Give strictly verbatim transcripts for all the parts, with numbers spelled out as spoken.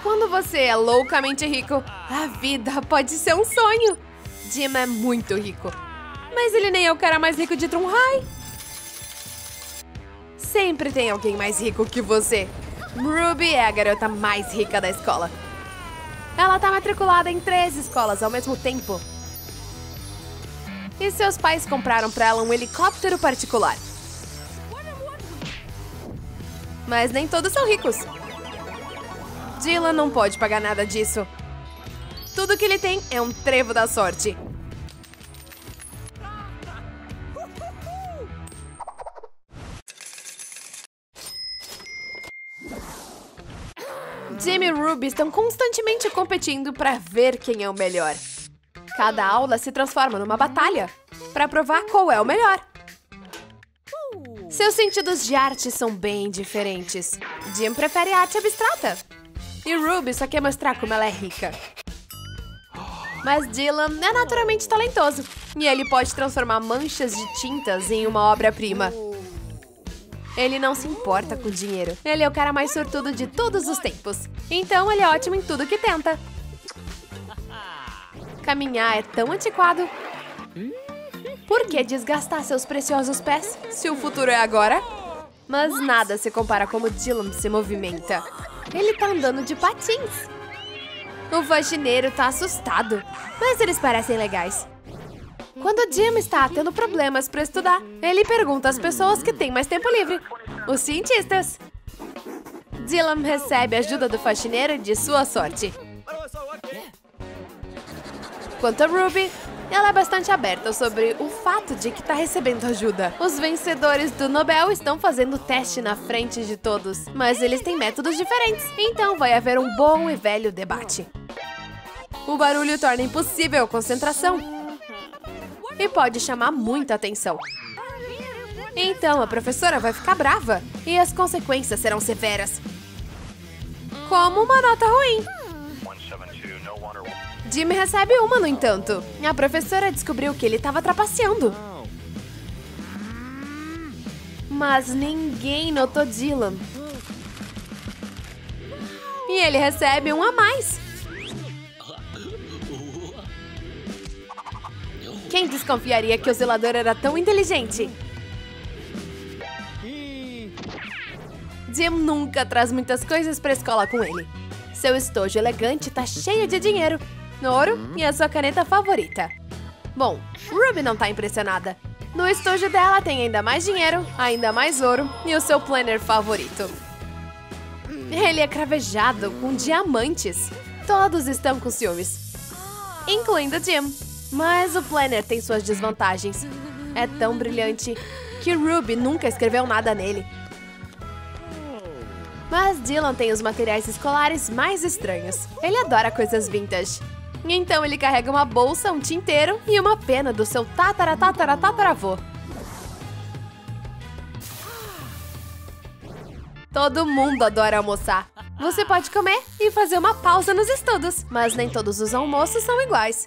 Quando você é loucamente rico, a vida pode ser um sonho. Jim é muito rico, mas ele nem é o cara mais rico de Trum High. Sempre tem alguém mais rico que você. Ruby é a garota mais rica da escola. Ela tá matriculada em três escolas ao mesmo tempo. E seus pais compraram pra ela um helicóptero particular. Mas nem todos são ricos. Dylan não pode pagar nada disso. Tudo que ele tem é um trevo da sorte. Jim e Ruby estão constantemente competindo para ver quem é o melhor. Cada aula se transforma numa batalha para provar qual é o melhor. Seus sentidos de arte são bem diferentes. Jim prefere arte abstrata e Ruby só quer mostrar como ela é rica. Mas Dylan é naturalmente talentoso e ele pode transformar manchas de tintas em uma obra-prima. Ele não se importa com dinheiro. Ele é o cara mais sortudo de todos os tempos. Então ele é ótimo em tudo que tenta. Caminhar é tão antiquado. Por que desgastar seus preciosos pés, se o futuro é agora? Mas nada se compara como Dylan se movimenta. Ele tá andando de patins. O faxineiro tá assustado, mas eles parecem legais. Quando Jim está tendo problemas para estudar, ele pergunta às pessoas que têm mais tempo livre. Os cientistas. Dylan recebe a ajuda do faxineiro de sua sorte. Quanto a Ruby, ela é bastante aberta sobre o fato de que está recebendo ajuda. Os vencedores do Nobel estão fazendo teste na frente de todos, mas eles têm métodos diferentes, então vai haver um bom e velho debate. O barulho torna impossível a concentração e pode chamar muita atenção. Então a professora vai ficar brava e as consequências serão severas. Como uma nota ruim. Jim recebe uma, no entanto. A professora descobriu que ele estava trapaceando. Mas ninguém notou Dylan. E ele recebe um a mais. Quem desconfiaria que o zelador era tão inteligente? Jim nunca traz muitas coisas para a escola com ele. Seu estojo elegante tá cheio de dinheiro, ouro e a sua caneta favorita. Bom, Ruby não tá impressionada. No estojo dela tem ainda mais dinheiro, ainda mais ouro e o seu planner favorito. Ele é cravejado com diamantes. Todos estão com ciúmes, incluindo Jim. Mas o planner tem suas desvantagens. É tão brilhante que Ruby nunca escreveu nada nele. Mas Dylan tem os materiais escolares mais estranhos. Ele adora coisas vintage. Então ele carrega uma bolsa, um tinteiro e uma pena do seu tataratataratatavô. Todo mundo adora almoçar. Você pode comer e fazer uma pausa nos estudos, mas nem todos os almoços são iguais.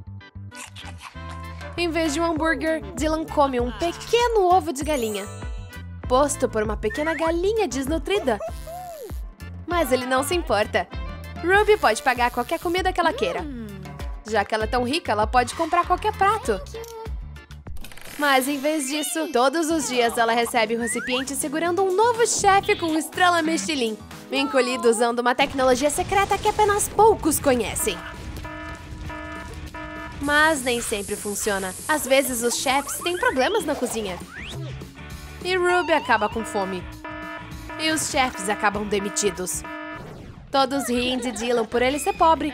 Em vez de um hambúrguer, Dylan come um pequeno ovo de galinha, posto por uma pequena galinha desnutrida. Mas ele não se importa. Ruby pode pagar qualquer comida que ela queira. Já que ela é tão rica, ela pode comprar qualquer prato. Mas em vez disso, todos os dias ela recebe um recipiente segurando um novo chefe com estrela Michelin, encolhido usando uma tecnologia secreta que apenas poucos conhecem. Mas nem sempre funciona. Às vezes os chefes têm problemas na cozinha. E Ruby acaba com fome. E os chefes acabam demitidos. Todos riem de Dylan por ele ser pobre.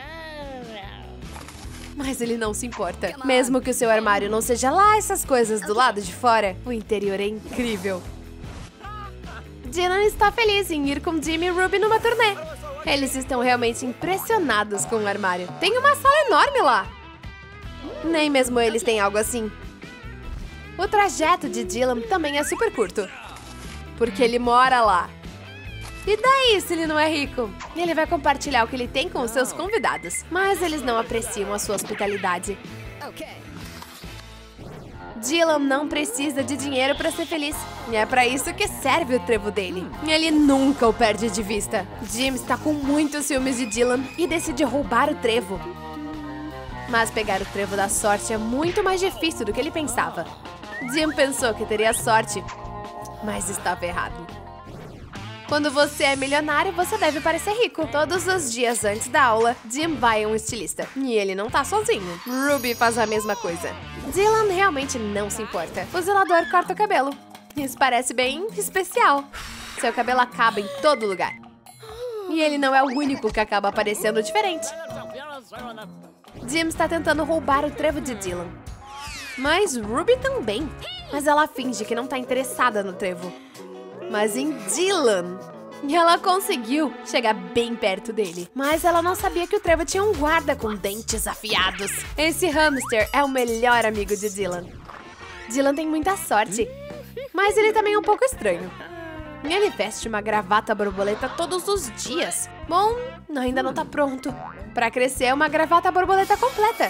Mas ele não se importa. Mesmo que o seu armário não seja lá essas coisas do lado de fora, o interior é incrível. Dylan está feliz em ir com Jim e Ruby numa turnê. Eles estão realmente impressionados com o armário. Tem uma sala enorme lá. Nem mesmo eles têm algo assim. O trajeto de Dylan também é super curto, porque ele mora lá. E daí se ele não é rico? Ele vai compartilhar o que ele tem com os seus convidados, mas eles não apreciam a sua hospitalidade. Dylan não precisa de dinheiro para ser feliz. E é para isso que serve o trevo dele. Ele nunca o perde de vista. Jim está com muitos ciúmes de Dylan e decide roubar o trevo. Mas pegar o trevo da sorte é muito mais difícil do que ele pensava. Jim pensou que teria sorte, mas estava errado. Quando você é milionário, você deve parecer rico. Todos os dias antes da aula, Jim vai a um estilista. E ele não tá sozinho. Ruby faz a mesma coisa. Dylan realmente não se importa. O zelador corta o cabelo. Isso parece bem especial. Seu cabelo acaba em todo lugar. E ele não é o único que acaba parecendo diferente. Jim está tentando roubar o trevo de Dylan. Mas Ruby também. Mas ela finge que não tá interessada no trevo, mas em Dylan. E ela conseguiu chegar bem perto dele. Mas ela não sabia que o trevo tinha um guarda com dentes afiados. Esse hamster é o melhor amigo de Dylan. Dylan tem muita sorte, mas ele também é um pouco estranho. Ele veste uma gravata borboleta todos os dias. Bom, ainda não tá pronto pra crescer uma gravata borboleta completa.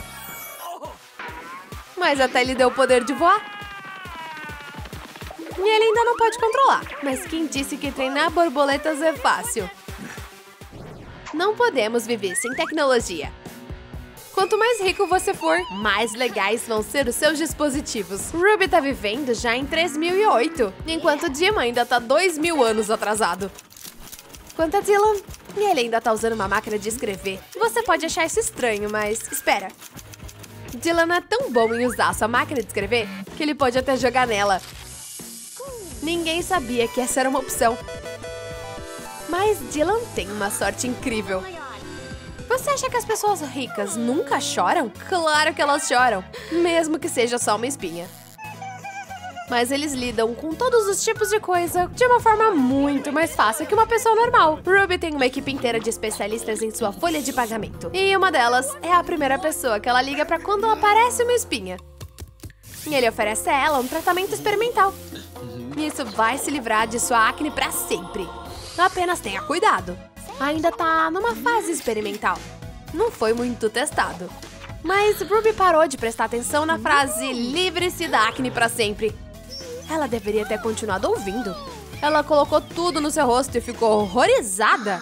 Mas até ele deu o poder de voar. E ele ainda não pode controlar. Mas quem disse que treinar borboletas é fácil? Não podemos viver sem tecnologia. Quanto mais rico você for, mais legais vão ser os seus dispositivos. Ruby tá vivendo já em três mil e oito, enquanto Jim ainda tá dois mil anos atrasado. Quanto a Dylan, ele ainda tá usando uma máquina de escrever. Você pode achar isso estranho, mas espera. Dylan é tão bom em usar sua máquina de escrever que ele pode até jogar nela. Ninguém sabia que essa era uma opção. Mas Dylan tem uma sorte incrível. Você acha que as pessoas ricas nunca choram? Claro que elas choram, mesmo que seja só uma espinha. Mas eles lidam com todos os tipos de coisa de uma forma muito mais fácil que uma pessoa normal. Ruby tem uma equipe inteira de especialistas em sua folha de pagamento. E uma delas é a primeira pessoa que ela liga para quando aparece uma espinha. E ele oferece a ela um tratamento experimental. Isso vai se livrar de sua acne para sempre. Apenas tenha cuidado. Ainda tá numa fase experimental. Não foi muito testado. Mas Ruby parou de prestar atenção na frase livre-se da acne para sempre. Ela deveria ter continuado ouvindo. Ela colocou tudo no seu rosto e ficou horrorizada.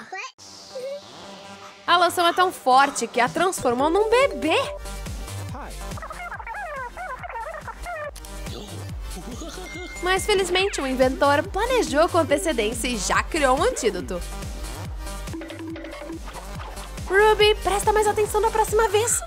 A loção é tão forte que a transformou num bebê. Mas felizmente o inventor planejou com antecedência e já criou um antídoto. Ruby, presta mais atenção na próxima vez.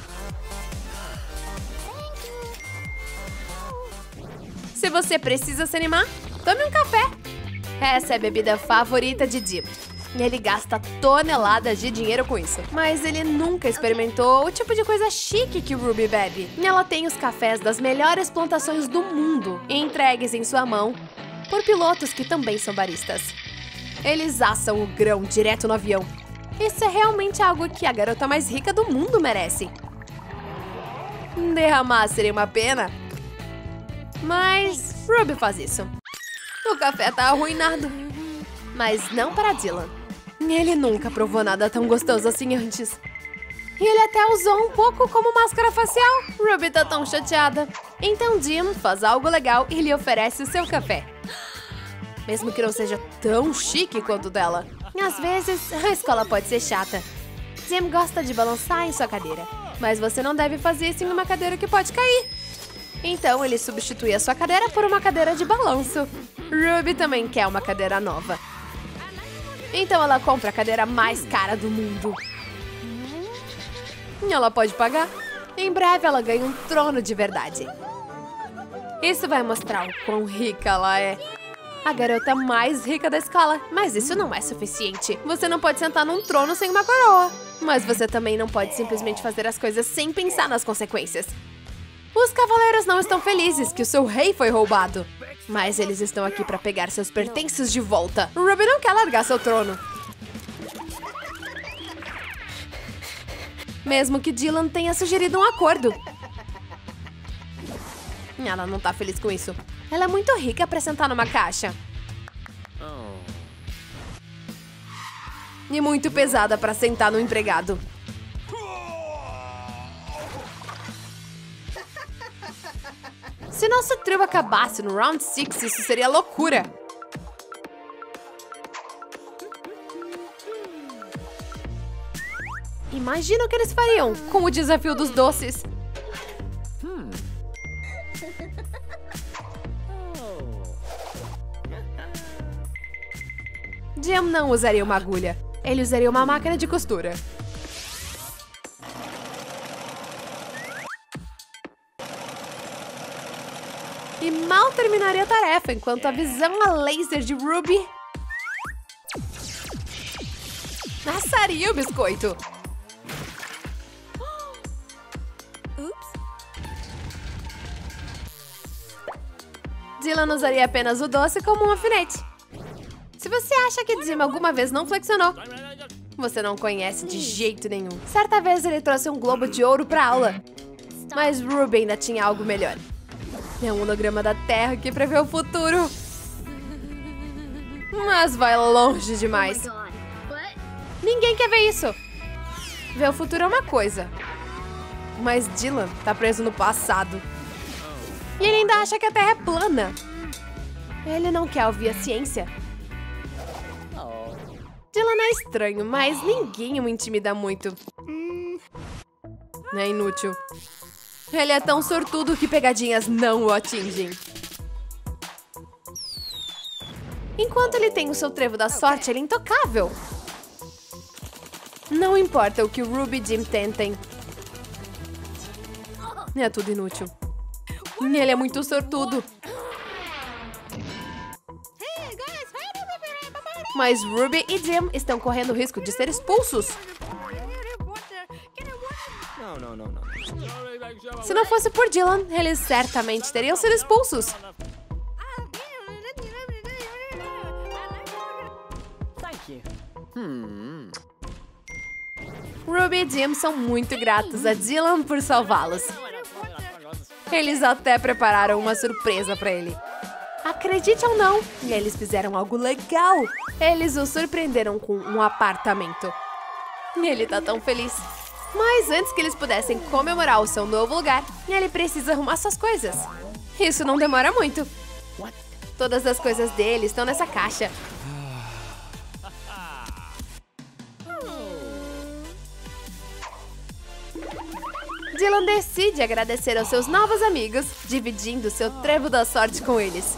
Se você precisa se animar, tome um café. Essa é a bebida favorita de Jim. E ele gasta toneladas de dinheiro com isso. Mas ele nunca experimentou o tipo de coisa chique que Ruby bebe. E ela tem os cafés das melhores plantações do mundo, entregues em sua mão por pilotos que também são baristas. Eles assam o grão direto no avião. Isso é realmente algo que a garota mais rica do mundo merece. Derramar seria uma pena, mas Ruby faz isso. O café tá arruinado, mas não para Dylan. Ele nunca provou nada tão gostoso assim antes. E ele até usou um pouco como máscara facial. Ruby tá tão chateada. Então Jim faz algo legal e lhe oferece o seu café. Mesmo que não seja tão chique quanto o dela. Às vezes, a escola pode ser chata. Jim gosta de balançar em sua cadeira. Mas você não deve fazer isso em uma cadeira que pode cair. Então ele substitui a sua cadeira por uma cadeira de balanço. Ruby também quer uma cadeira nova. Então ela compra a cadeira mais cara do mundo. E ela pode pagar. Em breve ela ganha um trono de verdade. Isso vai mostrar o quão rica ela é. A garota mais rica da escola. Mas isso não é suficiente. Você não pode sentar num trono sem uma coroa. Mas você também não pode simplesmente fazer as coisas sem pensar nas consequências. Os cavaleiros não estão felizes que o seu rei foi roubado. Mas eles estão aqui para pegar seus pertences de volta. Ruby não quer largar seu trono. Mesmo que Dylan tenha sugerido um acordo. Ela não tá feliz com isso. Ela é muito rica para sentar numa caixa. E muito pesada para sentar no empregado. Se nosso trio acabasse no Round seis, isso seria loucura. Imagina o que eles fariam com o desafio dos doces. Hmm. Jim não usaria uma agulha. Ele usaria uma máquina de costura. E mal terminaria a tarefa, enquanto a visão a laser de Ruby assaria o biscoito. Dylan usaria apenas o doce como um alfinete. Se você acha que Jim alguma vez não flexionou, você não conhece de jeito nenhum. Certa vez ele trouxe um globo de ouro pra aula, mas Ruby ainda tinha algo melhor. É um holograma da Terra que prevê o futuro. Mas vai longe demais. Ninguém quer ver isso. Ver o futuro é uma coisa, mas Dylan tá preso no passado. E ele ainda acha que a Terra é plana. Ele não quer ouvir a ciência. Dylan é estranho, mas ninguém o intimida muito. É inútil. Ele é tão sortudo que pegadinhas não o atingem. Enquanto ele tem o seu trevo da sorte, ele é intocável. Não importa o que o Ruby e Jim tentem. É tudo inútil. Ele é muito sortudo. Mas Ruby e Jim estão correndo o risco de ser expulsos. Se não fosse por Dylan, eles certamente teriam sido expulsos. Hmm. Ruby e Jim são muito gratos a Dylan por salvá-los. Eles até prepararam uma surpresa para ele. Acredite ou não, eles fizeram algo legal. Eles o surpreenderam com um apartamento. Ele tá tão feliz. Mas antes que eles pudessem comemorar o seu novo lugar, ele precisa arrumar suas coisas. Isso não demora muito. Todas as coisas dele estão nessa caixa. Dylan decide agradecer aos seus novos amigos, dividindo seu trevo da sorte com eles.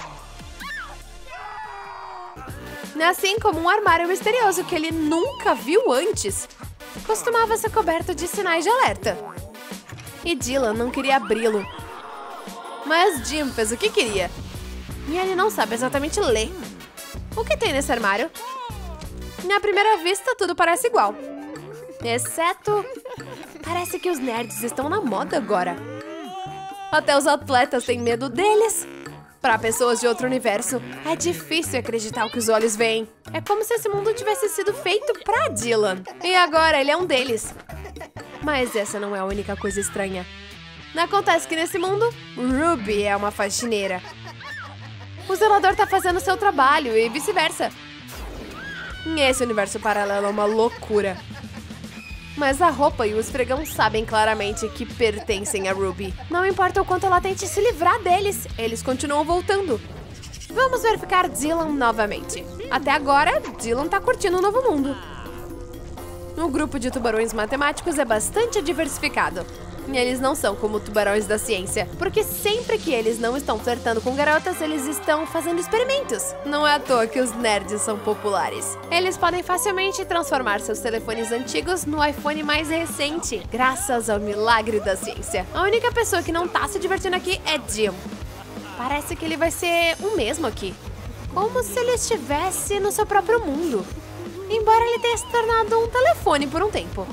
Assim como um armário misterioso que ele nunca viu antes. Costumava ser coberto de sinais de alerta. E Dylan não queria abri-lo. Mas Jim fez o que queria. E ele não sabe exatamente ler. O que tem nesse armário? À primeira vista, tudo parece igual. Exceto... Parece que os nerds estão na moda agora. Até os atletas têm medo deles. Para pessoas de outro universo, é difícil acreditar o que os olhos veem. É como se esse mundo tivesse sido feito para Dylan. E agora ele é um deles. Mas essa não é a única coisa estranha. Acontece que nesse mundo, Ruby é uma faxineira. O zelador tá fazendo seu trabalho e vice-versa. Esse universo paralelo é uma loucura. Mas a roupa e o esfregão sabem claramente que pertencem a Ruby. Não importa o quanto ela tente se livrar deles, eles continuam voltando. Vamos verificar Dylan novamente. Até agora, Dylan tá curtindo o novo mundo. O grupo de tubarões matemáticos é bastante diversificado. E eles não são como tubarões da ciência, porque sempre que eles não estão flertando com garotas, eles estão fazendo experimentos. Não é à toa que os nerds são populares. Eles podem facilmente transformar seus telefones antigos no iPhone mais recente, graças ao milagre da ciência. A única pessoa que não tá se divertindo aqui é Jim. Parece que ele vai ser o mesmo aqui. Como se ele estivesse no seu próprio mundo. Embora ele tenha se tornado um telefone por um tempo.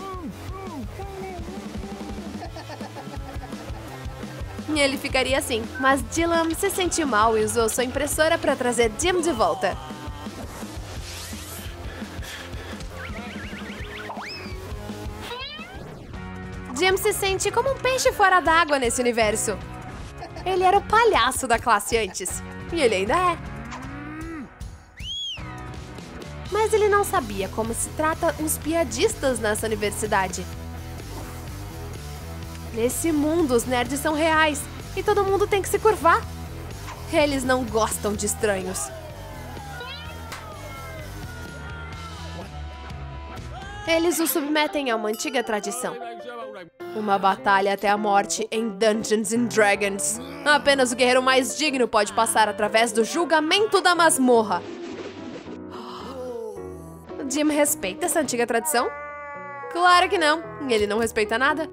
E ele ficaria assim, mas Dylan se sentiu mal e usou sua impressora para trazer Jim de volta. Jim se sente como um peixe fora d'água nesse universo. Ele era o palhaço da classe antes, e ele ainda é. Mas ele não sabia como se trata os piadistas nessa universidade. Nesse mundo, os nerds são reais. e todo mundo tem que se curvar. Eles não gostam de estranhos. Eles o submetem a uma antiga tradição. Uma batalha até a morte em Dungeons and Dragons. Apenas o guerreiro mais digno pode passar através do julgamento da masmorra. Jim respeita essa antiga tradição? Claro que não. Ele não respeita nada.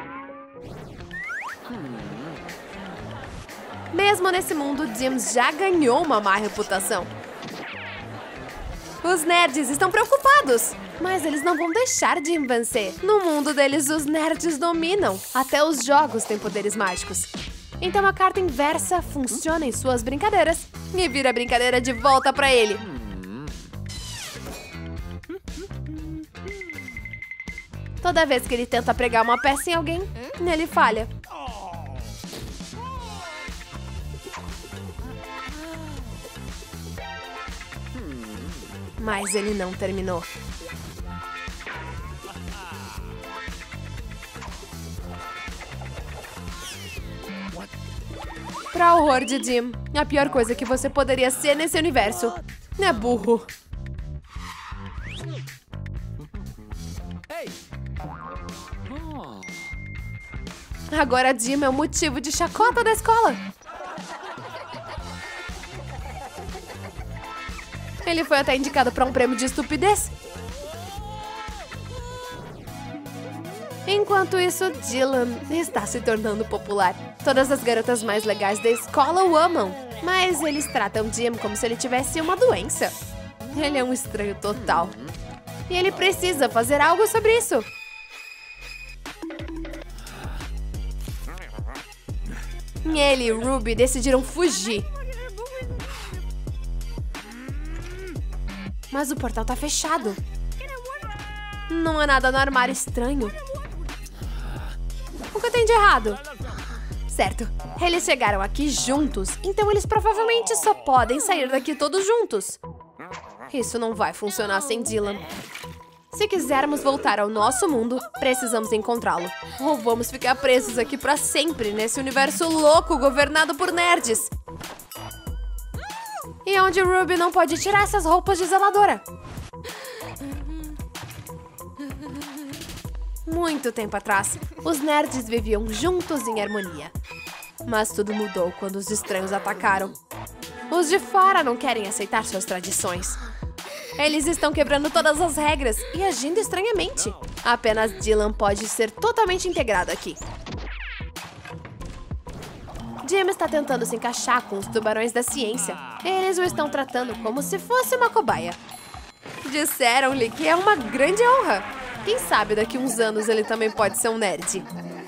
Mesmo nesse mundo, Jim já ganhou uma má reputação. Os nerds estão preocupados, mas eles não vão deixar Jim vencer. No mundo deles, os nerds dominam. Até os jogos têm poderes mágicos. Então a carta inversa funciona em suas brincadeiras e vira a brincadeira de volta pra ele. Toda vez que ele tenta pregar uma peça em alguém, ele falha. Mas ele não terminou. Pra horror de Jim, a pior coisa que você poderia ser nesse universo é burro. Agora Jim é o motivo de chacota da escola. Ele foi até indicado para um prêmio de estupidez. Enquanto isso, Dylan está se tornando popular. Todas as garotas mais legais da escola o amam, mas eles tratam Jim como se ele tivesse uma doença. Ele é um estranho total. E ele precisa fazer algo sobre isso. Ele e Ruby decidiram fugir. Mas o portal tá fechado. Não há nada no armário estranho. O que tem de errado? Certo, eles chegaram aqui juntos, então eles provavelmente só podem sair daqui todos juntos. Isso não vai funcionar sem Dylan. Se quisermos voltar ao nosso mundo, precisamos encontrá-lo. Ou vamos ficar presos aqui pra sempre, nesse universo louco governado por nerds. E onde Ruby não pode tirar essas roupas de zeladora. Muito tempo atrás, os nerds viviam juntos em harmonia. Mas tudo mudou quando os estranhos atacaram. Os de fora não querem aceitar suas tradições. Eles estão quebrando todas as regras e agindo estranhamente. Apenas Dylan pode ser totalmente integrado aqui. Jim está tentando se encaixar com os tubarões da ciência. Eles o estão tratando como se fosse uma cobaia. Disseram-lhe que é uma grande honra. Quem sabe daqui a uns anos ele também pode ser um nerd.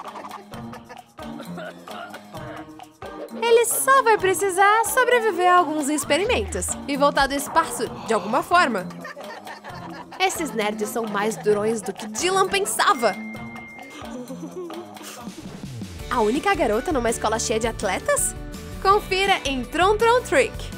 Ele só vai precisar sobreviver a alguns experimentos e voltar do espaço de alguma forma. Esses nerds são mais durões do que Dylan pensava. A única garota numa escola cheia de atletas? Confira em Tron Tron Trick.